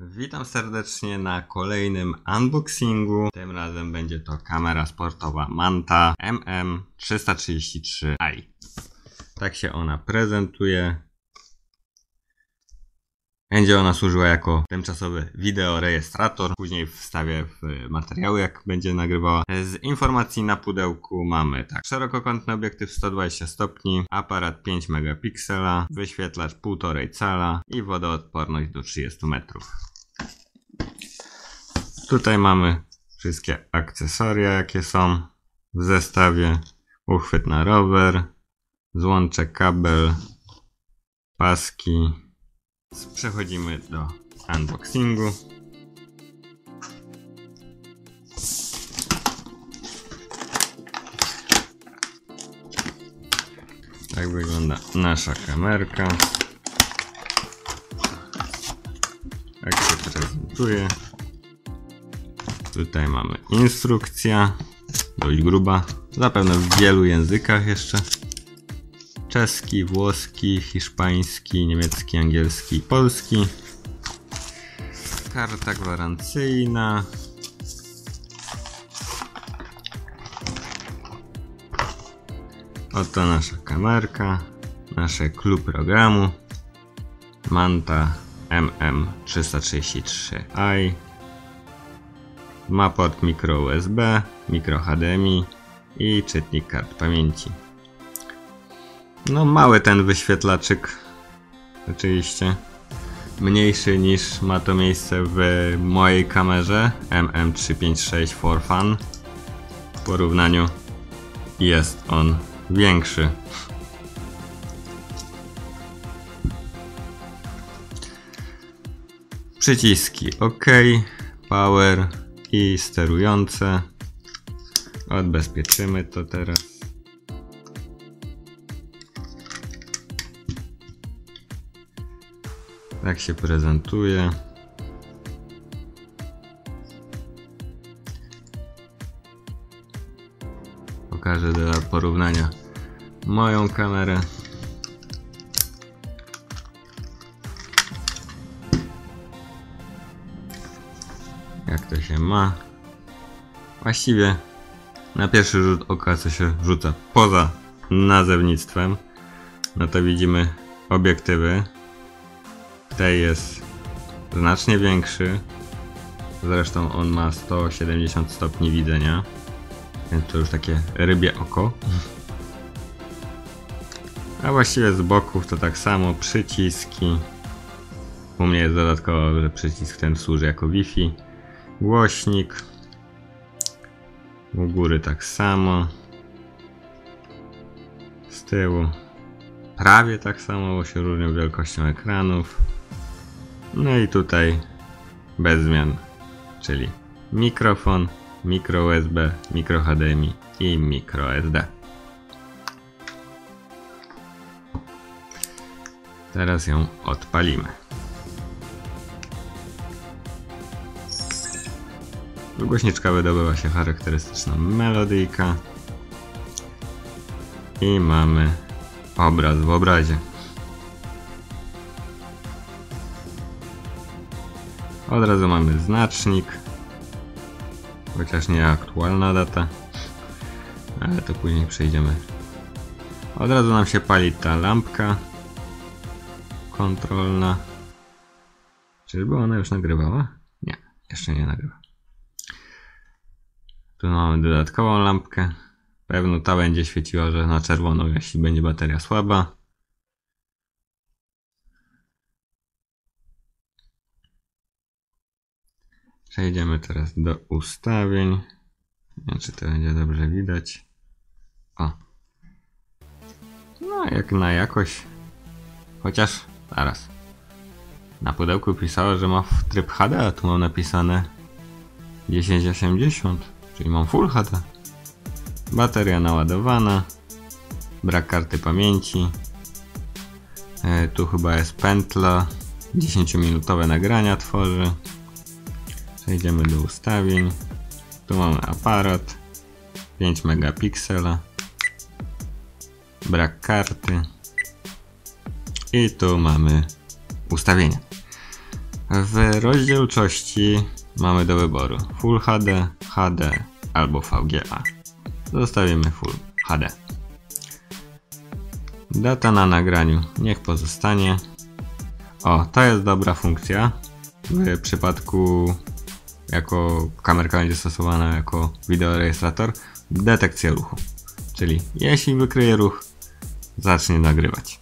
Witam serdecznie na kolejnym unboxingu. Tym razem będzie to kamera sportowa Manta MM333i. Tak się ona prezentuje. Będzie ona służyła jako tymczasowy wideorejestrator. Później wstawię w materiały, jak będzie nagrywała. Z informacji na pudełku mamy tak: szerokokątny obiektyw 120 stopni, aparat 5 megapiksela, wyświetlacz 1,5 cala i wodoodporność do 30 metrów. Tutaj mamy wszystkie akcesoria, jakie są w zestawie. Uchwyt na rower, złącze, kabel, paski. Przechodzimy do unboxingu. Tak wygląda nasza kamerka. Tak się prezentuje. Tutaj mamy instrukcja, dość gruba, zapewne w wielu językach jeszcze. Czeski, włoski, hiszpański, niemiecki, angielski, polski. Karta gwarancyjna. Oto nasza kamerka, nasze clue programu Manta MM333i. Ma port micro USB, micro HDMI i czytnik kart pamięci. No mały ten wyświetlaczyk, oczywiście mniejszy niż ma to miejsce w mojej kamerze MM356 for Fun. W porównaniu jest on większy. Przyciski OK, power i sterujące. Odbezpieczymy to teraz. Tak się prezentuje. Pokażę dla porównania moją kamerę. Jak to się ma? Właściwie na pierwszy rzut oka, co się rzuca poza nazewnictwem, no to widzimy obiektywy. Tej jest znacznie większy. Zresztą on ma 170 stopni widzenia, więc to już takie rybie oko. A właściwie z boków to tak samo. Przyciski. U mnie jest dodatkowo, że przycisk ten służy jako Wi-Fi. Głośnik. U góry tak samo. Z tyłu prawie tak samo, bo się różnią wielkością ekranów. No i tutaj bez zmian, czyli mikrofon, micro USB, micro HDMI i micro SD. Teraz ją odpalimy. Z głośniczka wydobywa się charakterystyczna melodyjka. I mamy obraz w obrazie. Od razu mamy znacznik, chociaż nie aktualna data, ale to później przejdziemy. Od razu nam się pali ta lampka kontrolna. Czyżby ona już nagrywała? Nie, jeszcze nie nagrywa. Tu mamy dodatkową lampkę. Pewno ta będzie świeciła, że na czerwono, jeśli będzie bateria słaba. Przejdziemy teraz do ustawień. Nie wiem, czy to będzie dobrze widać. O. No, jak na jakość. Chociaż, zaraz. Na pudełku pisało, że ma w tryb HD, a tu mam napisane 1080, czyli mam Full HD. Bateria naładowana. Brak karty pamięci. Tu chyba jest pętla. 10-minutowe nagrania tworzy. Przejdziemy do ustawień. Tu mamy aparat 5 megapiksela, brak karty i tu mamy ustawienia. W rozdzielczości mamy do wyboru Full HD, HD albo VGA. Zostawimy Full HD. Data na nagraniu niech pozostanie. O, to jest dobra funkcja. W przypadku jako kamerka będzie stosowana jako wideorejestrator, detekcja ruchu. Czyli jeśli wykryje ruch, zacznie nagrywać.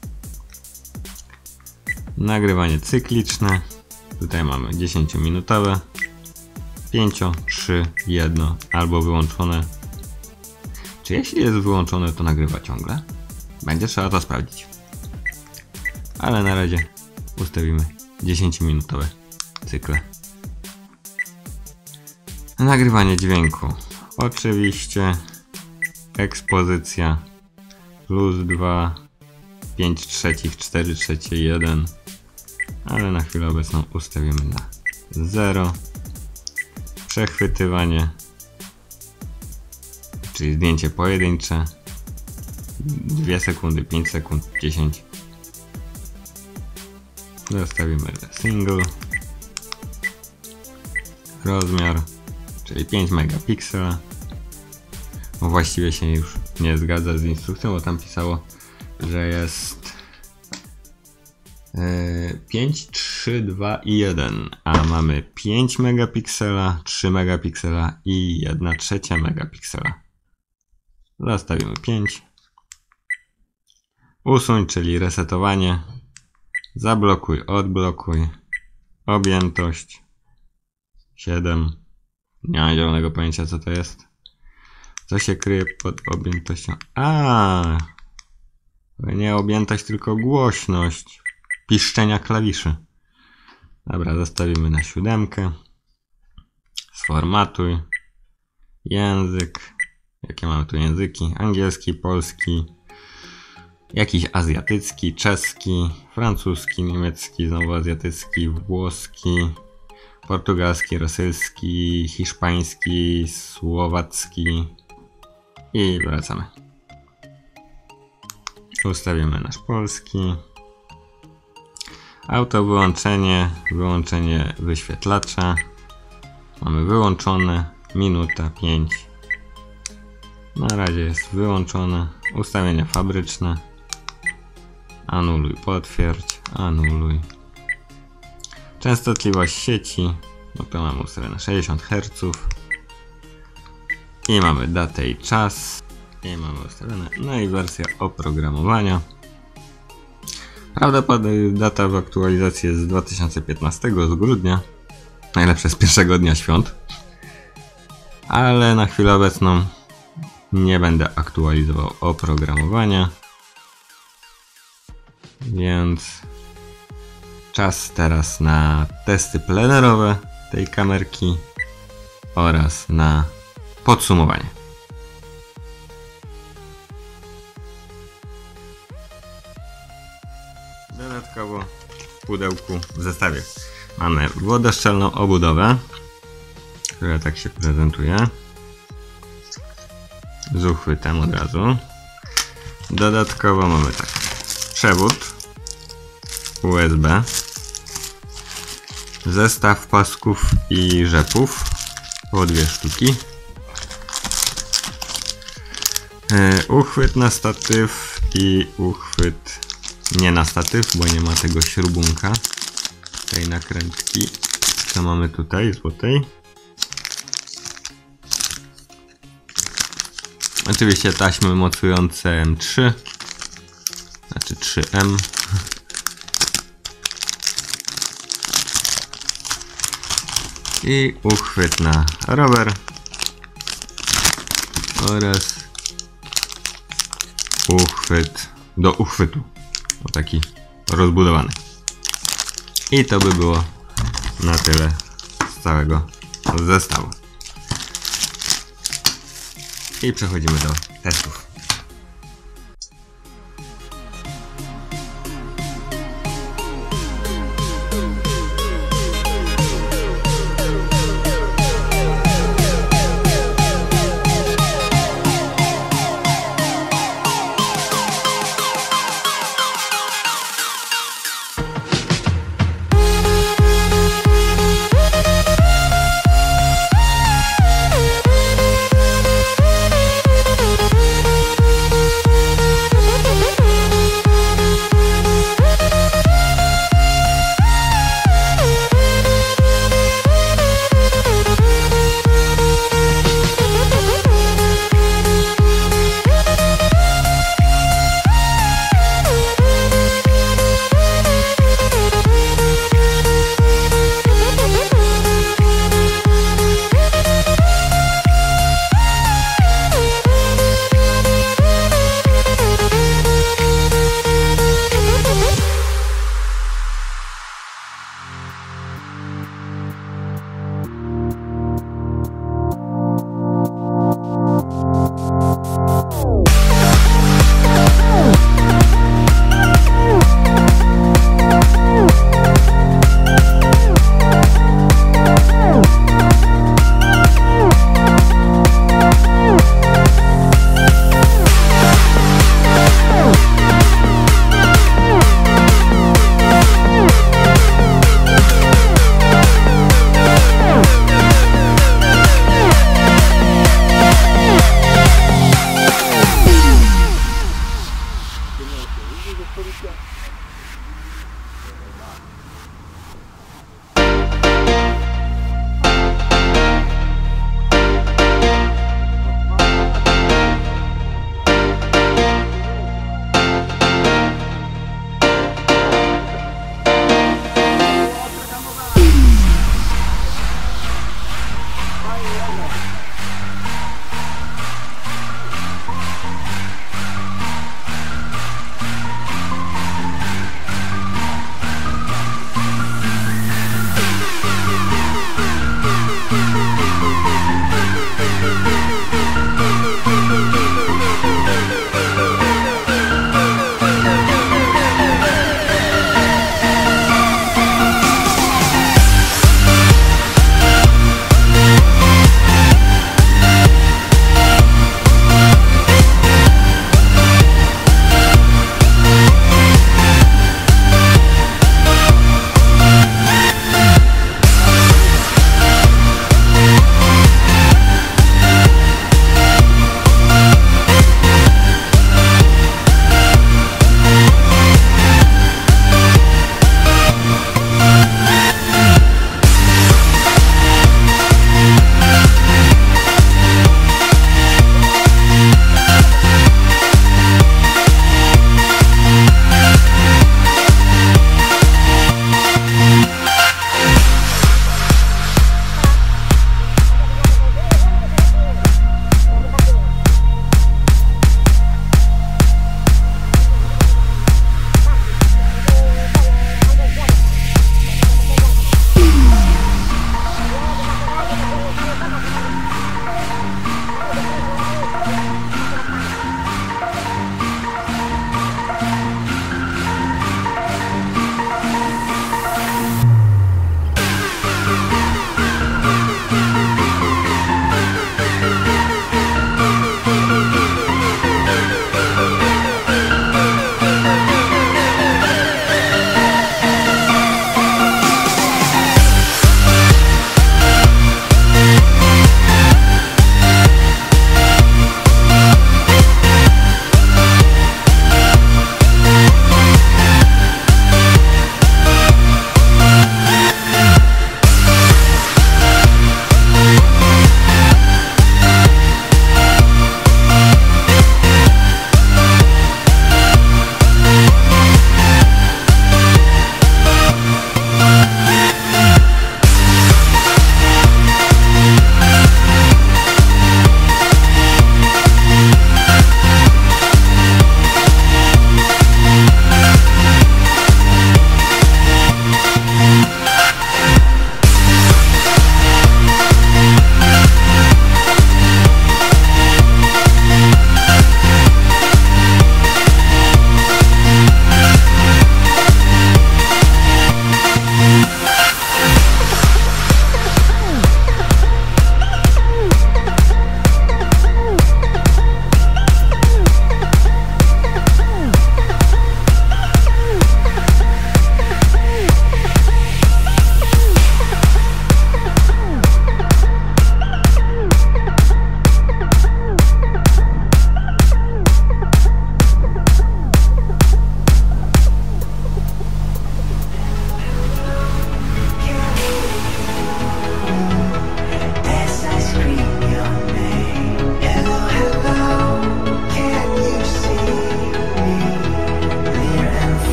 Nagrywanie cykliczne. Tutaj mamy 10-minutowe, 5, 3, 1 albo wyłączone. Czy jeśli jest wyłączone, to nagrywa ciągle? Będzie trzeba to sprawdzić. Ale na razie ustawimy 10-minutowe cykle. Nagrywanie dźwięku. Oczywiście ekspozycja +2, 5/3, 4/3, 1. Ale na chwilę obecną ustawimy na 0. Przechwytywanie, czyli zdjęcie pojedyncze, 2 sekundy, 5 sekund, 10. Zostawimy single. Rozmiar, czyli 5 megapiksela. Bo właściwie się już nie zgadza z instrukcją, bo tam pisało, że jest 5, 3, 2 i 1, a mamy 5 megapiksela, 3 megapiksela i 1/3 megapiksela. Zostawimy 5. Usuń, czyli resetowanie. Zablokuj, odblokuj. Objętość 7. Nie mam zielonego pojęcia, co to jest. Co się kryje pod objętością? Nie objętość, tylko głośność piszczenia klawiszy. Dobra, zostawimy na 7. Sformatuj. Język. Jakie mamy tu języki? Angielski, polski, jakiś azjatycki, czeski, francuski, niemiecki, znowu azjatycki, włoski, portugalski, rosyjski, hiszpański, słowacki i wracamy. Ustawimy nasz polski. Auto wyłączenie, wyłączenie wyświetlacza. Mamy wyłączone, minuta 5. Na razie jest wyłączone. Ustawienia fabryczne. Anuluj, potwierdź, anuluj. Częstotliwość sieci, no to mamy ustawione 60 Hz. I mamy datę i czas. I mamy ustawione, no i wersja oprogramowania. Prawdopodobnie data w aktualizacji jest z 2015, z grudnia. Najlepsze z pierwszego dnia świąt. Ale na chwilę obecną nie będę aktualizował oprogramowania. Więc czas teraz na testy plenerowe tej kamerki oraz na podsumowanie. Dodatkowo w pudełku w zestawie mamy wodoszczelną obudowę, która tak się prezentuje. Z uchwytem od razu. Dodatkowo mamy tak, przewód USB, zestaw pasków i rzepów po 2 sztuki, uchwyt na statyw i uchwyt nie na statyw, bo nie ma tego śrubunka, tej nakrętki, co mamy tutaj złotej. Oczywiście taśmy mocujące M3, znaczy 3M. I uchwyt na rower oraz uchwyt do uchwytu, o taki rozbudowany. I to by było na tyle z całego zestawu. I przechodzimy do testów.